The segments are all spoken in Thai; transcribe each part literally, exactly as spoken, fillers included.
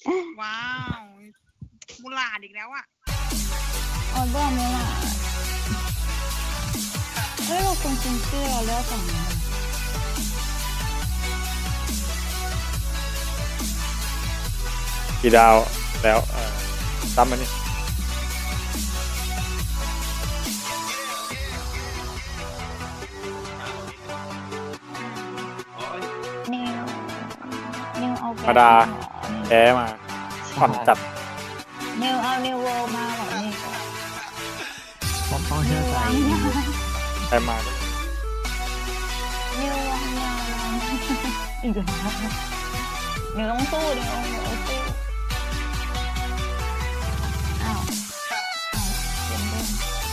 ว้าวมูลาดอีกแล้วอ่ะออเดอร์มูลาดเฮ้ยเราคนจริงชื่อเราเลือกฝั่งนี้กี่ดาวแล้วซ้ำมันนี่นิวนิวเอาธรรมดาแพ้มาผ่อนจัดนิวเอานิวโวมาหรอนี่เพราะเขาเชื่อใจแพ้มานิววางยาอีกแล้วนิวต้องสู้นิวนิวสู้อ้าวอ้าวเปลี่ยนเรื่อง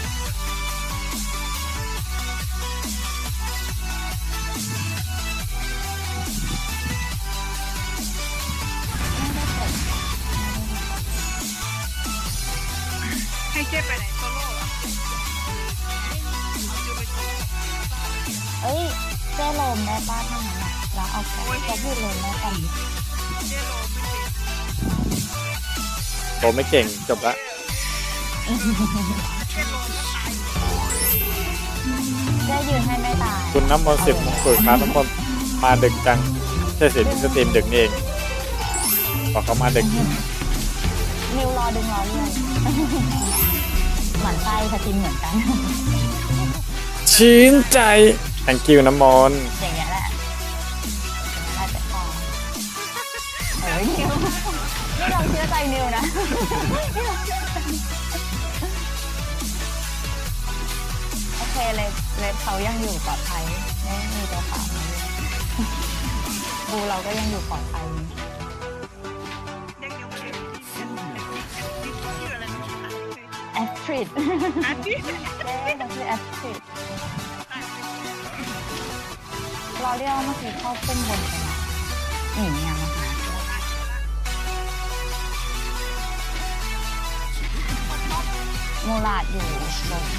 ให้เจ๊ไปไหนโซโล่เหรอเอ้ยเจ๊ลมได้ป้าเท่านั้นแหละแล้วเอาแค่จะพูดลมได้กันเจ๊โลไม่เก่งโตไม่เก่งจบละเจ๊ยืนให้ไม่ตายคุณน้ำมนต์สิบมงกุฎครับน้ำมนต์มาดึกจังใช่สิสตรีมดึกนี่เองบอกเขามาดึกนิวรอดึงรอเรื่อยเหมือนไส้สกินเหมือนกันชื่นใจ thank you น้ำมนต์อย่างเงี้ยแหละได้แต่พอเฮ้ยนิวนี่เราเชื่อใจนิวนะโอเคเลยเลยเขายังอยู่ปลอดภัยไม่มีตัวขาวมาเลยบูเราก็ยังอยู่ปลอดภัยแอสทริดแอสทริดเจ๊เราคือแอสทริดเราเรียกว่าเมื่อกี้เข้าพุ่มบนไปนะหนียังนะคะมูลาดอยู่บน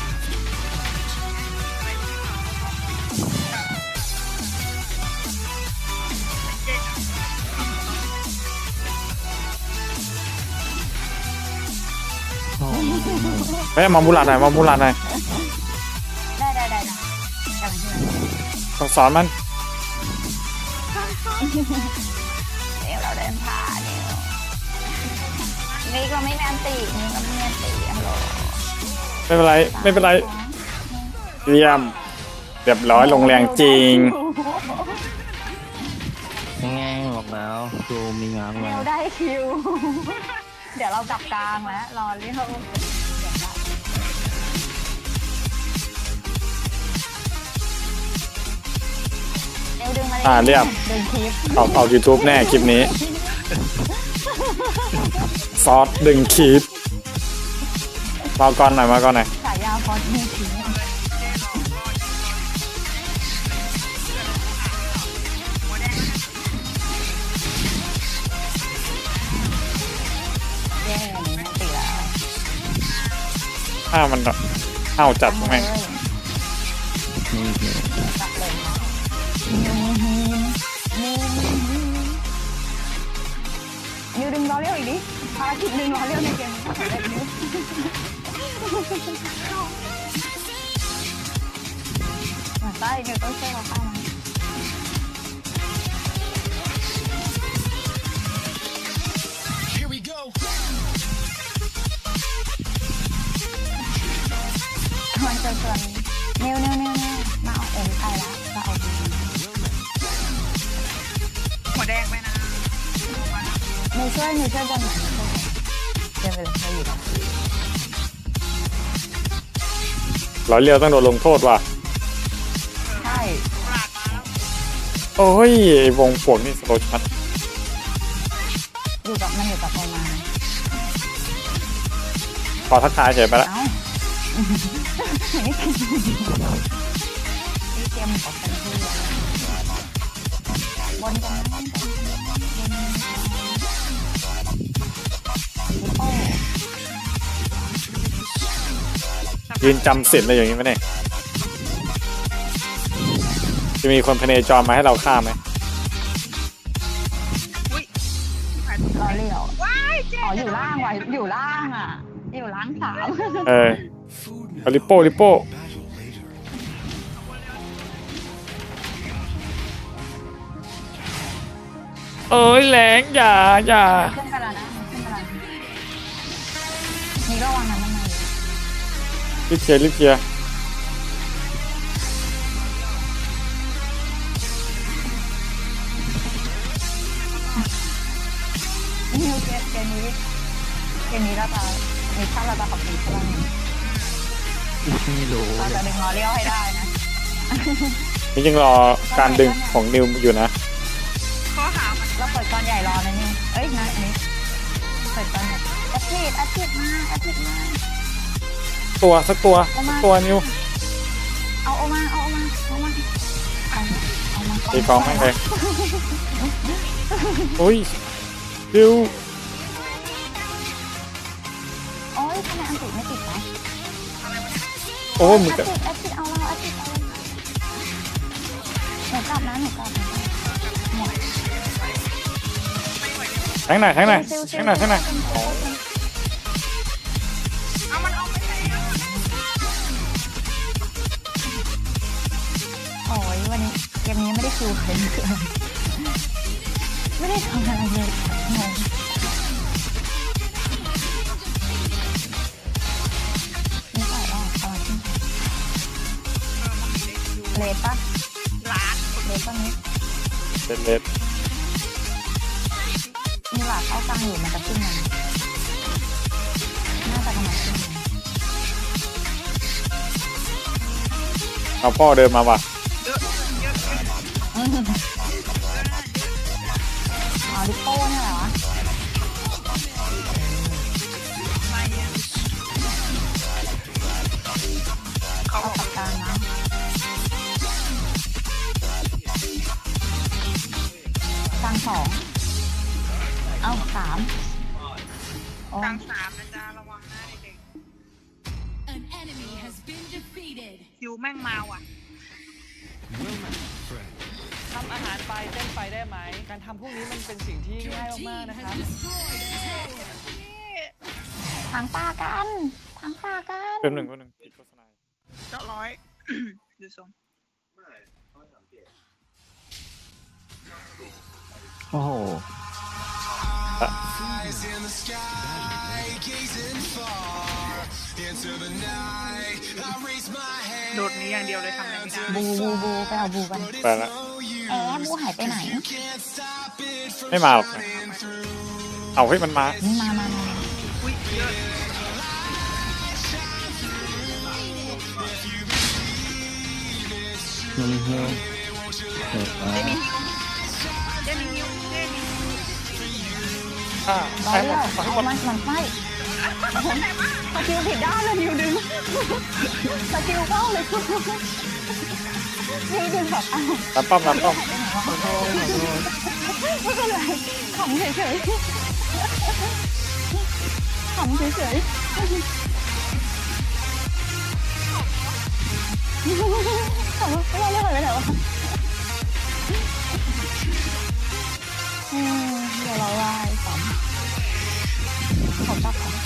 เฮ้ยมามูลาดหน่อยมามูลาดหน่อยได้ได้ได้นะกำลังต้องสอนมันเดี๋ยวเราเดินผ่านเนี่ยนี่ก็ไม่แมนตีนี่ก็ไม่แมนตีฮัลโหลไม่เป็นไรไม่เป็นไรเยี่ยมเรียบร้อยลงแรงจริงยังไงบอกแล้วดูมีงานแล้วได้คิวเดี๋ยวเรากลับกลางแล้วรอเรียกอ่าเรียบเอาเอา YouTube แน่คลิปนี้ซอสดึงคลิปมาก่อนหน่อยมาก่อนหน่อยฉายาฟอสดึงคลิปแย่นี้ไม่ตีแล้วถ้ามันเอาจัดไหมนี่คือจับเลยนิวดึงล้อเลี้ยวอีกดิภารกิจดึงล้อเลี้ยวในเกมนี้สำเร็จนิวเหมือนใต้นิวต้องช่วยเราเข้ามามันจะชวนนิวนิวนิวนิวมาเอาเอ็นไปแล้วจะเอาดีหัวแดงไหมนะนิวช่วยนิวช่วยบอลหน่อยเดินไปเลยเราอยู่ตรงร้อยเรียวต้องโดนลงโทษว่ะใช่โอ้ยวงฝนนี่สโลชัดอยู่กับมันอยู่กับโอมาพอทักทายเฉยไปแล้วนี่เกมของกันที่บนกันยืนจำสิทธิ์อะไรอย่างนี้ไหมเนี่ยจะมีคนพเนจรมาให้เราฆ่าไหมอุ้ยรอเลี้ยวว้ายเจ๊อ๋ออยู่ล่างว่ะอยู่ล่างอ่ะ อยู่ล่างสามเออเอาลิโป้ลิโป้เอ้ยแหลงอย่าอย่าขึ้นไปแล้วนะขึ้นไปแล้วนี่ระวังนะมันมารีบเคลียร์รีบเคลียร์นิวเกมเกมนี้เกมนี้เราจะมิชชั่นเราจะขับปีใช่ไหมไม่รู้เราจะดึงล้อเลี้ยวให้ได้นะนี่ยังรอการดึงของนิวอยู่นะข้อหามันเราเปิดก้อนใหญ่รอนะนี่เอ้ยนะอันนี้เปิดก้อนใหญ่แอปพลิดแอปพลิดมาแอปพลิดมาตัวสักตัวสักตัวนิวเอาเอามาเอาเอามาเอามาเอามาเอามาตีกองให้เลยโอ้ยนิวโอ้ยทำไมอันติไม่ติดวะโอ้ยมึงแอจะปพลิดแอปพลิดเอาเราแอปพลิดเอาเราหนูกลับนะหนูกลับนะหมดแทงหน่อยแทงหน่อยแทงหน่อยแทงหน่อยเอามันเอาไปไหนอ่ะโอ้ยวันนี้เกมนี้ไม่ได้คิวใครเลยไม่ได้ทำอะไรเลยงงนี่ใส่ว่าเอาขึ้นเลดปะร้านเลดปะนี้เล็ดเล็ดมีหลาดเข้ากลางอยู่มันจะขึ้นมันน่าจะกำลังขึ้นเอาพ่อเดินมาว่ะเยอะเยอะเยอะอืมเอาลิปโป้เนี่ยเหรอไม่อ่ะเขาเอาบอกปากกานะกลางสองเอาสามโอ้กลางสามนะจ๊ะระวังนะเด็ก An enemy has been defeated. ๆคิวแม่งมาว่ะทำอาหารไปเต้นไปได้ไหม การทำพวกนี้มันเป็นสิ่งที่ง่าย Your มาก team ๆนะค has รับ destroyed a tower. ทางป่ากันทางป่ากันเป็นหนึ่งคนหนึ่งปิดโฆษณาเจ้าร้อย ดูทรงโอ้โหโดดนี้อย่างเดียวเลยทำอะไรไม่ได้บูบูบูไปเอาบูกันไปละแอบบูหายไปไหนไม่มาหรอกนะเอาเฮ้ยมันมานี่มามามาอุ้ยเยอะมันเฮียวเปิดมาเจมีฮิวเจมีฮิวเจมีอ่ารอแทงหมเลี้ดยวแทงหมเอาดมันมันไฟสกิลผิดด้านเลยนิวดึงสกิลเข้าเลยนิวดึงแบบอ้าวตามป้อมตามป้อมไม่เป็นไรขำเฉยๆขำเฉยๆขำว่าเราเรียกอะไรไปไหนวะเออเดี๋ยวเราไล่สามขอจับก่อน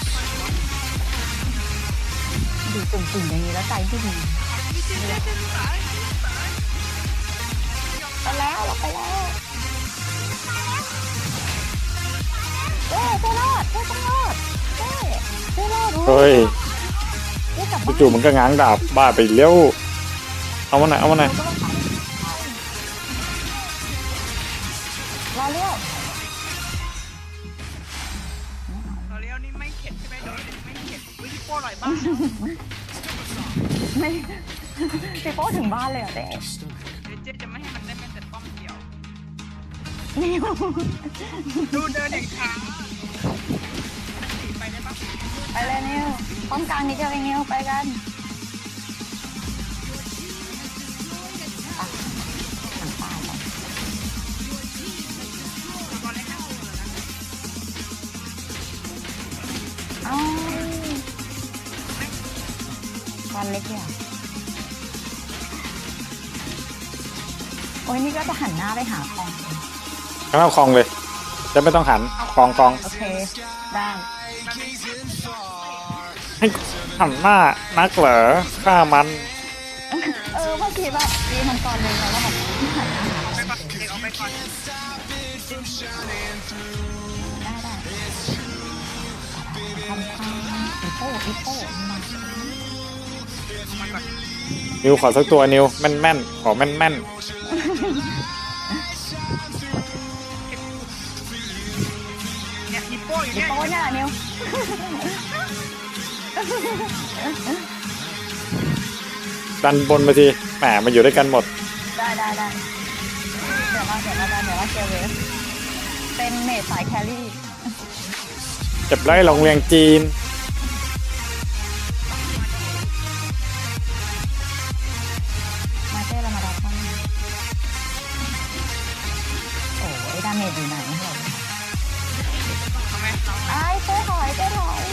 ดูตุ่มๆอย่างนี้แล้วใจที่ดีไปแล้วเราไปแล้วเอ้เจ้ารอดเจ้ต้องรอดเจ้เจ้รอดเฮ้ยเจ้กลับบ้านจู่ๆมันก็ง้างดาบบ้าไปเลี้ยวเอามาหน่อยเอามาหน่อยรอเลี้ยวเราเลี้ยวนี่ไม่เข็ดใช่ไหมโดนไม่เข็ดอุ้ยโป้อร่อยมากไม่พี่โป้ถึงบ้านเลยเหรอเจ๊เดี๋ยวเจ๊จะไม่ให้มันได้แม้แต่ป้อมเดียวนิวดูเดินอย่างช้าไปได้ปะไปเลยนิวป้อมกลางนิดเดียวเองนิวไปกันอ่ะทางป่าก่อนตอนแรกนั่งดูเลยนะเอ้าวันเล็กเนี่ยโอ้ยนี่ก็จะหันหน้าไปหาคลองข้างเอาคลองเลยจะไม่ต้องหันกองกองโอเคได้ให้หันหน้านักเหรอฆ่ามันเออเมื่อกี้แบบมีมันตอนหนึงแล้วแบบหันหน้าไปก่อนเด็กเอาไปก่อนได้ได้ทำทางอีโป้อีโป้มามาก่อนนิวขอสักตัวนิวแม่นแม่นๆขอแม่นแม่นเนี่ยฮิปโป้อยู่อีเนี่ยโป้เนี่ยนิวๆดันบนมาทีแหมมาอยู่ด้วยกันหมดได้ได้ได้เดี๋ยวว่าเดี๋ยวว่าเดี๋ยวว่าเจอเวฟเป็นเมดสายแครี่เจ็บไล่โรงเรียนจีนมาเต้เรามาดับเข้าโอ้ยดาเมจอยู่ไหนเหรอทำไมเราไอ้เต้ถอยเต้ถอย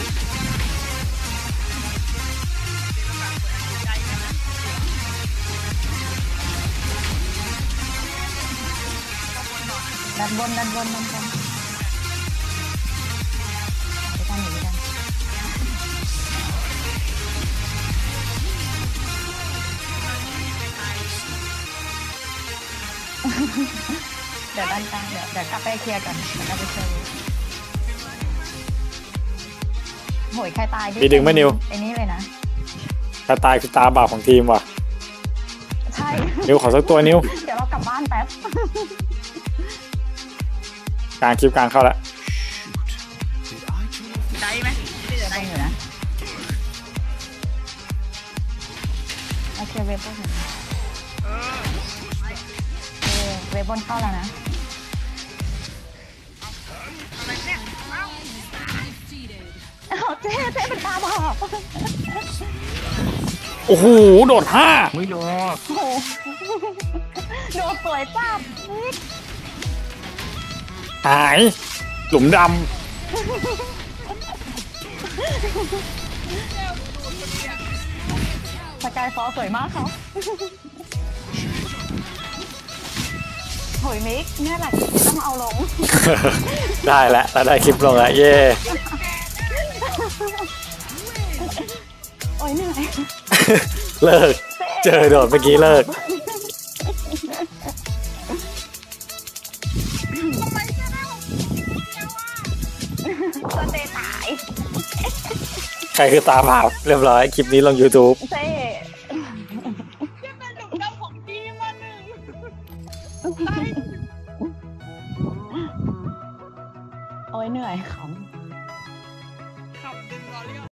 ดันบนดันบนดันบนไปกันอยู่ด้วยกันเดี๋ยวดันกลางเดี๋ยวเดี๋ยวกลับไปเคลียร์กันเดี๋ยวกลับไปเคลียร์โหยใครตายมีดึงไหมนิวไอ้นี่เลยนะถ้าตายคือตาบาปของทีมว่ะใช่นิวขอสักตัวนิวเดี๋ยวเรากลับบ้านแป๊บกลางคลิปกลางเข้าแล้วได้ไหมเดี๋ยวต้องอยู่นะโอเคเวฟบนเออเออเวฟบนเข้าแล้วนะอะไรเนี่ยเอ้า Defeated. อ้าวเจ๊เจ๊เป็นตาบอดโอ้โหโดดห้าไม่โดนโอ้โหโดดสวยจัดนิกหายหลุมดสกายฟอลสวยมากครับโหยมิกเนี่ยแหละที่ต้องเอาลงำ ได้แล้วเราได้คลิปลงแล้วเย่โอ้ยเหนื่อยเลิก เจอโดดเมื่อกี้เลิกสเตตายใครคือตาบาปเรียบร้อยคลิปนี้ลง YouTube เจ๊เป็นหลุมดำของทีมมาหนึ่งโอ้ยเหนื่อยขำ